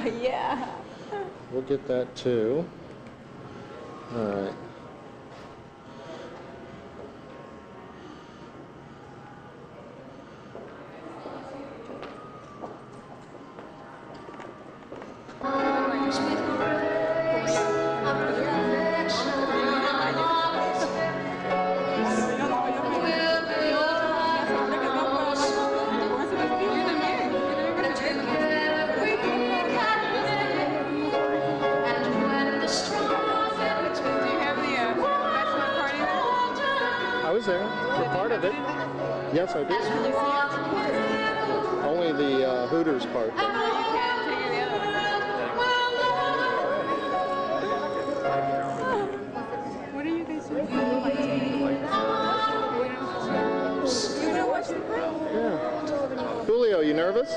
Yeah. We'll get that too. All right. I was there for part of it. Yes, I did. Only the Hooters part. What are you guys doing? You don't watch the group? Yeah. Julio, you nervous?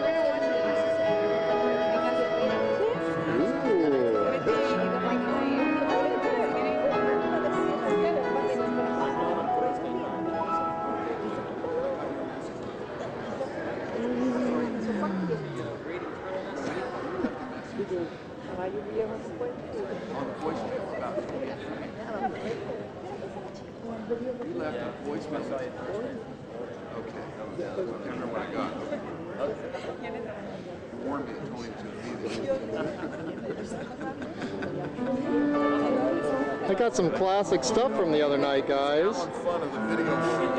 You left a voice message. Okay. I can't remember what I got. You warned me and told me to be I got some classic stuff from the other night, guys. fun of the video.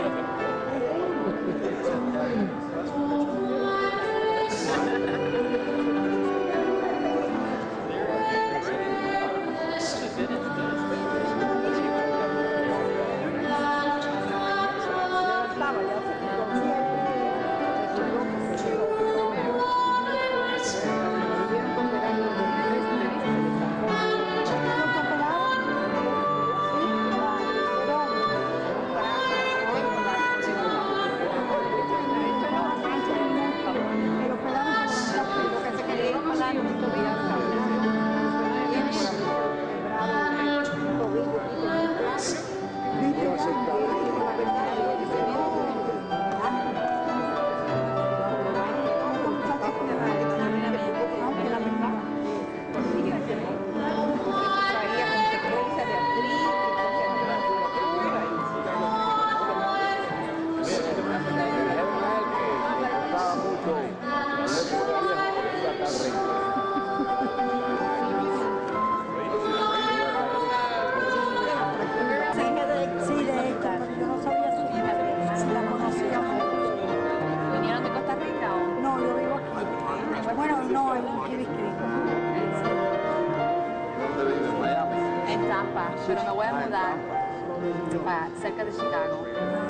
Pero me voy a mudar para cerca de Chicago.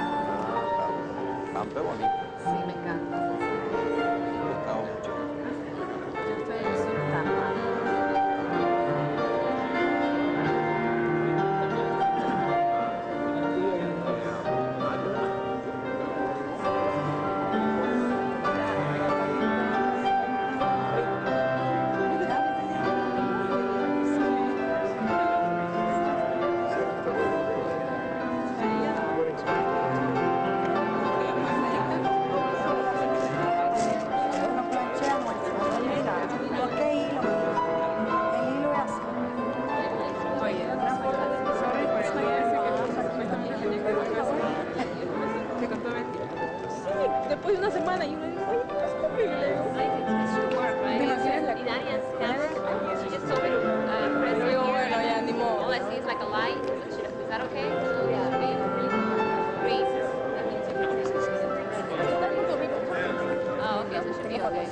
Tampa bonito. Sí, me encanta. Yo estoy en el sur de Tampa. Después de una semana y uno dice, oye, ¿qué es posible? Bueno, ya ni modo. Ah, ok, eso should be okay.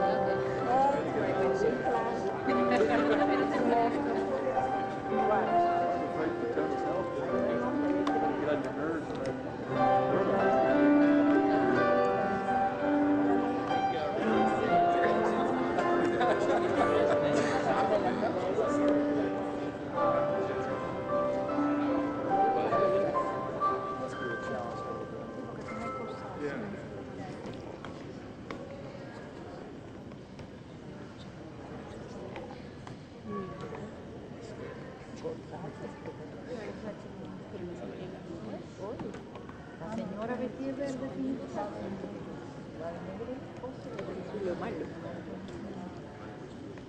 La señora vestida de Julio Barrios.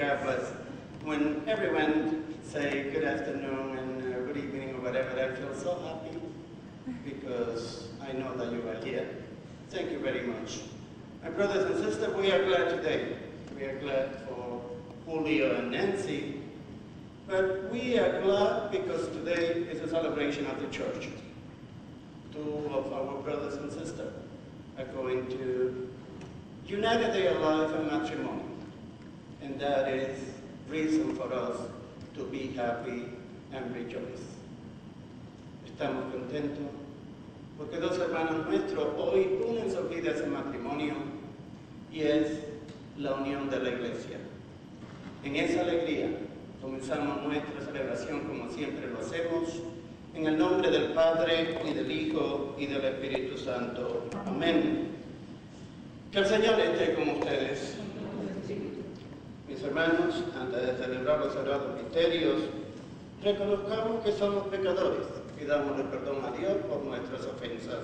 regardless. When everyone say good afternoon and good evening or whatever, I feel so happy because I know that you are here. Thank you very much. My brothers and sisters, we are glad today. We are glad for Julio and Nancy, but we are glad because today is a celebration of the church. Two of our brothers and sisters are going to unite their life in matrimony, and that is reason for us to be happy and rejoice. Estamos contentos porque dos hermanos nuestros hoy unen sus vidas en matrimonio y es la unión de la iglesia. En esa alegría comenzamos nuestra celebración como siempre lo hacemos, en el nombre del Padre y del Hijo y del Espíritu Santo. Amén. Que el Señor esté con ustedes. Mis hermanos, antes de celebrar los sagrados misterios, reconozcamos que somos pecadores. Pidámosle perdón a Dios por nuestras ofensas.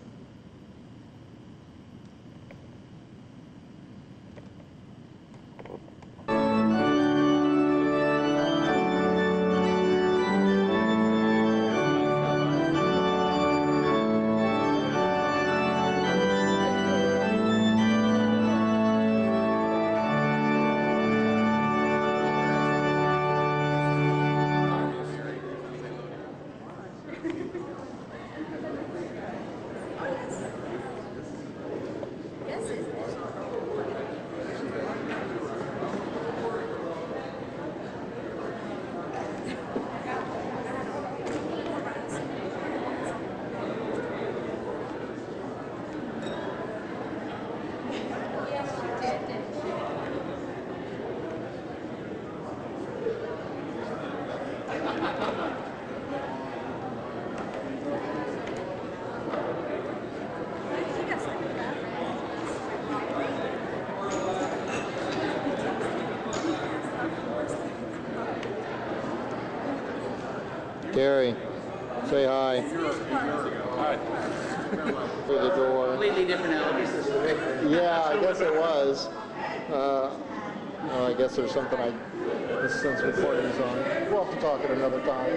Gary, say hi. Hi. Through the door. Completely different elements. Yeah, I guess it was. Well, I guess there's something since recording's on. We'll have to talk at another time.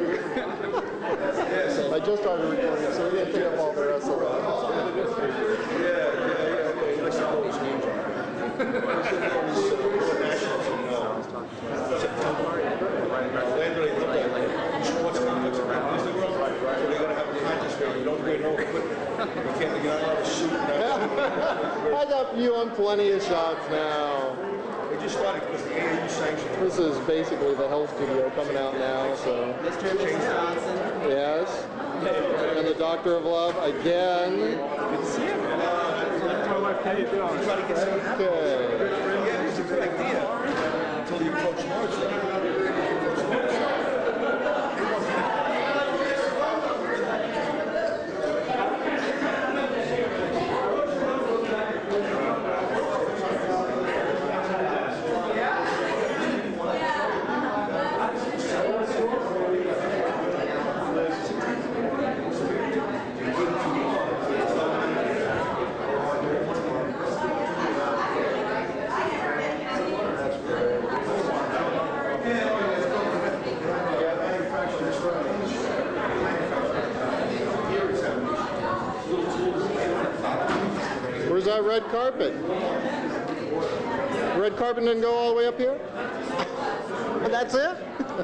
I just started recording, so we didn't pick up all the rest of I got you on plenty of shots now. They just started because the AAU sanctioned. This is basically the health studio coming out now, so. Mr. and Mrs. Johnson. Yes. And the Doctor of Love again. Good to see you, man. My wife, how you doing? You try to get some. Okay. Yeah, it's a good idea. Until you approach March. Where's that red carpet? The red carpet didn't go all the way up here? That's it?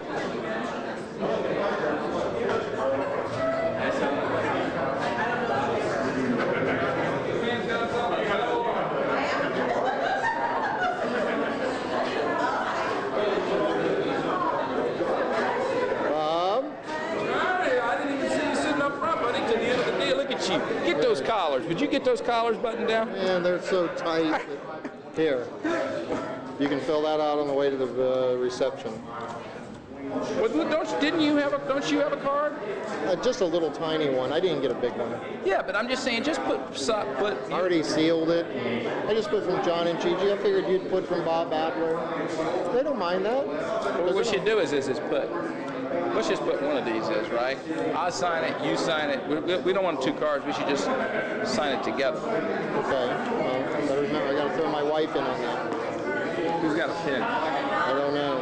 Get those collars. Would you get those collars buttoned down? Man, they're so tight. Here. You can fill that out on the way to the reception. Well, don't you have a card? Just a little tiny one. I didn't get a big one. Yeah, but I'm just saying, just put. I already sealed it. I just put from John and Gigi. I figured you'd put from Bob Adler. They don't mind that. Well, what you do is put. Let's just put one of these is, right? I sign it, you sign it. We don't want two cards. We should just sign it together. Okay. Well, I gotta remember, I gotta throw my wife in on that. Who's got a pen? I don't know.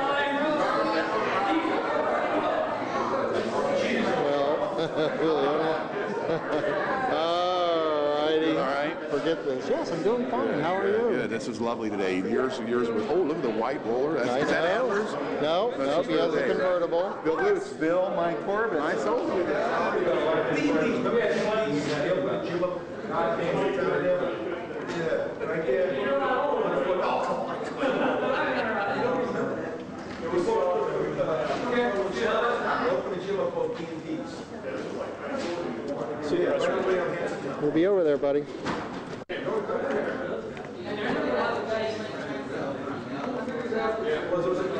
Well, Julio. All right. Forget this. Yes, I'm doing fine. How are you? Good. This is lovely today. Yours was. Oh, look at the white roller. Is that antlers? No, nope. He has a convertible. Bill Luce. Bill, my Corbett. I sold you that. Right there. We'll be over there, buddy. Was